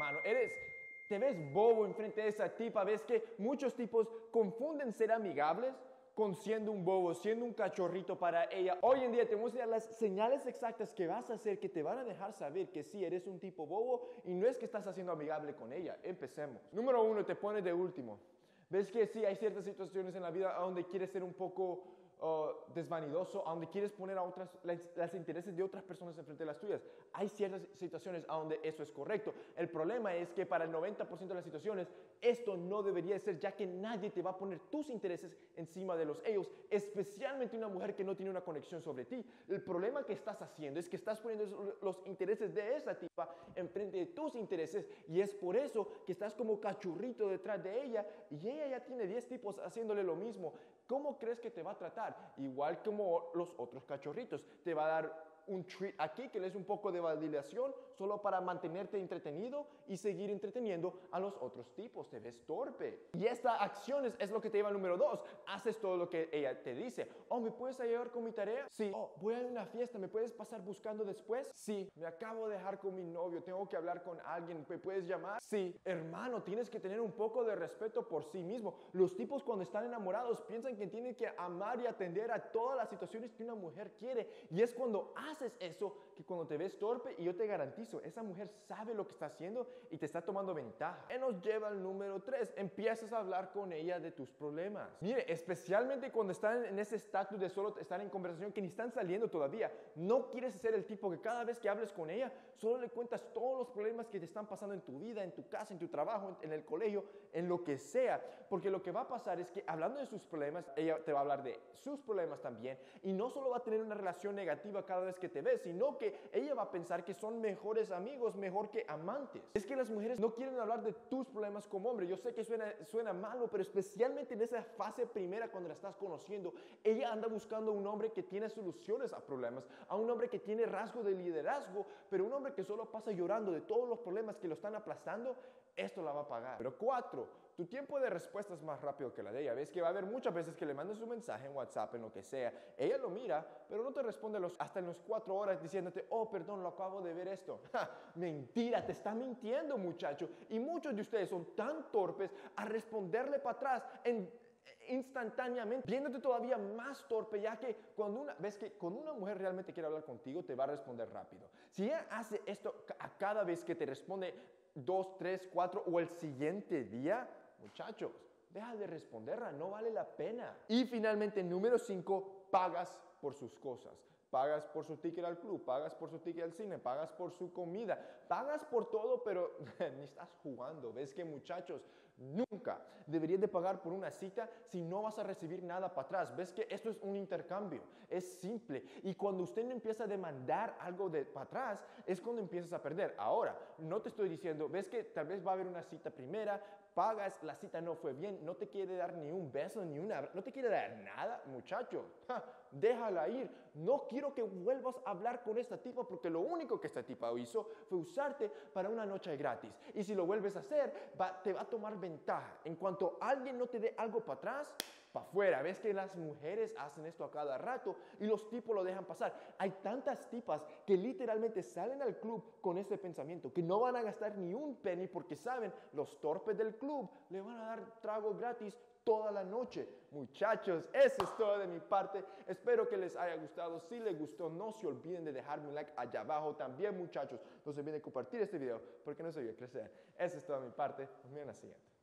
hermano. Te ves bobo enfrente de esa tipa. Ves que muchos tipos confunden ser amigables con siendo un bobo, siendo un cachorrito para ella. Hoy en día te muestran las señales exactas que vas a hacer que te van a dejar saber que sí, eres un tipo bobo y no es que estás haciendo amigable con ella. Empecemos. Número 1, te pones de último. Ves que sí, hay ciertas situaciones en la vida donde quieres ser un poco desvanidoso, a donde quieres poner a los intereses de otras personas enfrente de las tuyas. Hay ciertas situaciones a donde eso es correcto. El problema es que para el 90% de las situaciones esto no debería ser, ya que nadie te va a poner tus intereses encima de los ellos, especialmente una mujer que no tiene una conexión sobre ti. El problema que estás haciendo es que estás poniendo los intereses de esa tipa enfrente de tus intereses y es por eso que estás como cachurrito detrás de ella y ella ya tiene 10 tipos haciéndole lo mismo. ¿Cómo crees que te va a tratar? Igual como los otros cachorritos. Te va a dar un treat aquí que le es un poco de validación solo para mantenerte entretenido y seguir entreteniendo a los otros tipos. Te ves torpe. Y esta acción es lo que te lleva al número 2. Haces todo lo que ella te dice. Oh, ¿me puedes ayudar con mi tarea? Sí. Oh, voy a una fiesta. ¿Me puedes pasar buscando después? Sí. Me acabo de dejar con mi novio. Tengo que hablar con alguien. ¿Me puedes llamar? Sí. Hermano, tienes que tener un poco de respeto por sí mismo. Los tipos cuando están enamorados piensan que tienen que amar y atender a todas las situaciones que una mujer quiere. Y es cuando haces eso que cuando te ves torpe, y yo te garantizo, esa mujer sabe lo que está haciendo y te está tomando ventaja. Y nos lleva al número 3. Empiezas a hablar con ella de tus problemas. Mire, especialmente cuando están en ese estatus de solo estar en conversación que ni están saliendo todavía. No quieres ser el tipo que cada vez que hables con ella solo le cuentas todos los problemas que te están pasando en tu vida, en tu casa, en tu trabajo, en el colegio, en lo que sea. Porque lo que va a pasar es que hablando de sus problemas, ella te va a hablar de sus problemas también y no solo va a tener una relación negativa cada vez que te ves, sino que ella va a pensar que son mejores amigos, mejor que amantes. Es que las mujeres no quieren hablar de tus problemas como hombre. Yo sé que suena malo, pero especialmente en esa fase primera cuando la estás conociendo, ella anda buscando a un hombre que tiene soluciones a problemas, a un hombre que tiene rasgo de liderazgo, pero un hombre que solo pasa llorando de todos los problemas que lo están aplastando, esto la va a pagar. Pero 4, tu tiempo de respuesta es más rápido que la de ella. Ves que va a haber muchas veces que le mandes un mensaje en WhatsApp, en lo que sea. Ella lo mira, pero no te responde hasta en los 4 horas diciéndote, oh, perdón, lo acabo de ver esto. ¡Ja! Mentira, te está mintiendo, muchacho. Y muchos de ustedes son tan torpes a responderle para atrás instantáneamente, viéndote todavía más torpe, ya que ves que cuando una mujer realmente quiere hablar contigo, te va a responder rápido. Si ella hace esto a cada vez que te responde 2, 3, 4 o el siguiente día, muchachos, deja de responderla, no vale la pena. Y finalmente, número 5, pagas por sus cosas. Pagas por su ticket al club, pagas por su ticket al cine, pagas por su comida, pagas por todo, pero ni estás jugando. ¿Ves que, muchachos, nunca deberías de pagar por una cita si no vas a recibir nada para atrás? ¿Ves que esto es un intercambio? Es simple. Y cuando usted no empieza a demandar algo para atrás, es cuando empiezas a perder. Ahora, no te estoy diciendo, ves que tal vez va a haber una cita primera, pagas, la cita no fue bien, no te quiere dar ni un beso, no te quiere dar nada, muchacho. Déjala ir. No quiero que vuelvas a hablar con esta tipa porque lo único que esta tipa hizo fue usarte para una noche gratis. Y si lo vuelves a hacer, te va a tomar ventaja. En cuanto alguien no te dé algo para atrás, para afuera. Ves que las mujeres hacen esto a cada rato y los tipos lo dejan pasar. Hay tantas tipas que literalmente salen al club con este pensamiento, que no van a gastar ni un penny porque saben, los torpes del club le van a dar trago gratis toda la noche. Muchachos, eso es todo de mi parte. Espero que les haya gustado. Si les gustó, no se olviden de dejarme un like allá abajo. También, muchachos, no se olviden de compartir este video porque no se olviden crecer. Eso es todo de mi parte. Nos vemos en la siguiente.